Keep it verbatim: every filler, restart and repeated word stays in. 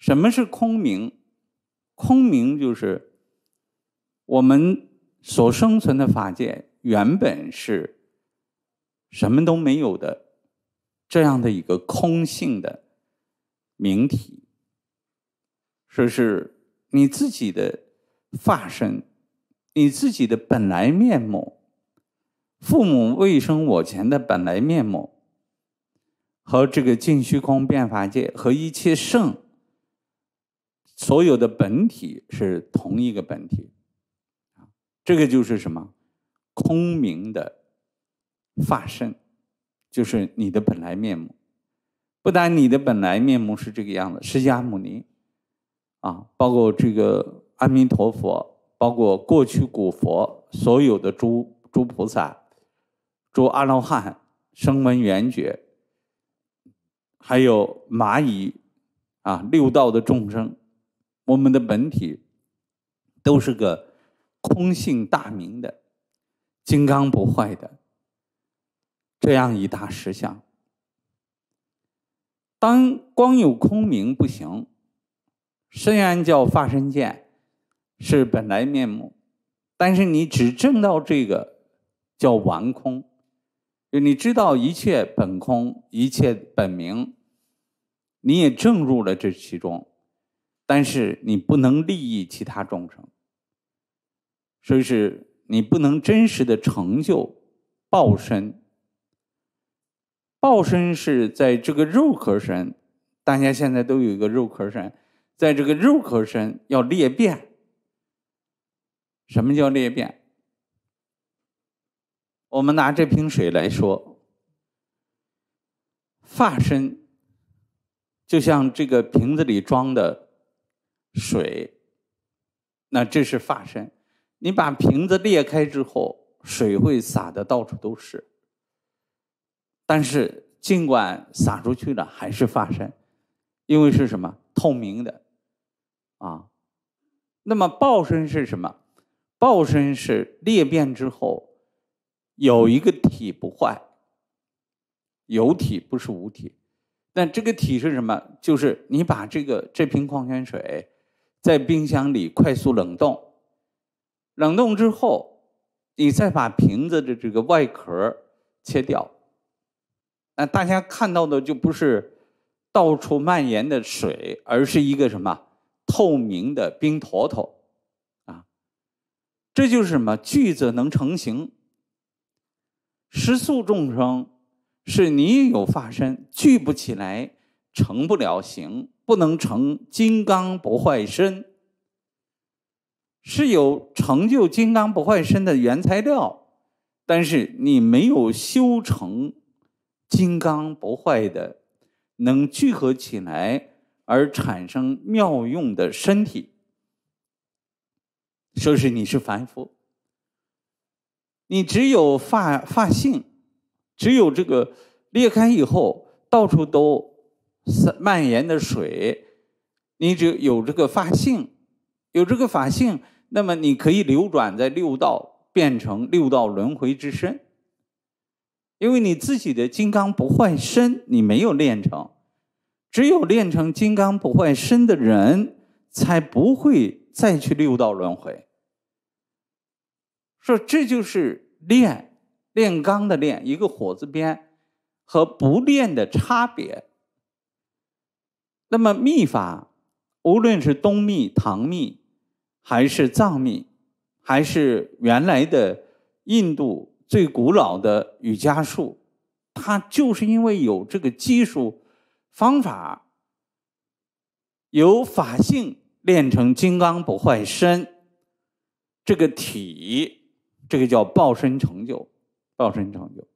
什么是空明？空明就是我们所生存的法界原本是什么都没有的这样的一个空性的明体，说是你自己的法身，你自己的本来面目，父母未生我前的本来面目，和这个尽虚空变法界和一切圣所有的本体是同一个本体，这个就是什么？空明的法身，就是你的本来面目。不但你的本来面目是这个样子，释迦牟尼啊，包括这个阿弥陀佛，包括过去古佛，所有的诸诸菩萨、诸阿罗汉、声闻缘觉，还有蚂蚁啊，六道的众生，我们的本体都是个空性大明的、金刚不坏的这样一大实相。当光有空明不行，虽然叫法身见，是本来面目，但是你只证到这个叫完空，就你知道一切本空，一切本明，你也证入了这其中，但是你不能利益其他众生，所以是你不能真实的成就报身。报身是在这个肉壳身，大家现在都有一个肉壳身，在这个肉壳身要裂变。什么叫裂变？我们拿这瓶水来说，法身就像这个瓶子里装的水，那这是法身。你把瓶子裂开之后，水会洒得到处都是，但是尽管洒出去了还是法身，因为是什么？透明的啊。那么报身是什么？报身是裂变之后有一个体不坏，有体不是无体。那这个体是什么？就是你把这个这瓶矿泉水在冰箱里快速冷冻，冷冻之后你再把瓶子的这个外壳切掉，那大家看到的就不是到处蔓延的水，而是一个什么？透明的冰坨坨啊！这就是什么？聚则能成形。十速众生是你有法身，聚不起来，成不了形，不能成金刚不坏身，是有成就金刚不坏身的原材料，但是你没有修成金刚不坏的能聚合起来而产生妙用的身体，说是你是凡夫。你只有法法性，只有这个裂开以后到处都蔓延的水，你只有这个法性，有这个法性，那么你可以流转在六道，变成六道轮回之身。因为你自己的金刚不坏身你没有练成，只有练成金刚不坏身的人才不会再去六道轮回。说这就是练，炼钢的炼，一个火字边，和不练的差别。那么密法，无论是东密、唐密，还是藏密，还是原来的印度最古老的瑜伽术，它就是因为有这个技术方法，由法性练成金刚不坏身，这个体，这个叫报身成就，报身成就。